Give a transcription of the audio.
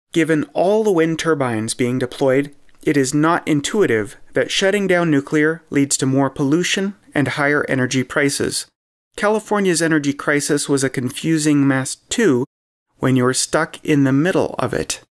Given all the wind turbines being deployed, it is not intuitive that shutting down nuclear leads to more pollution and higher energy prices. California's energy crisis was a confusing mess too when you're stuck in the middle of it.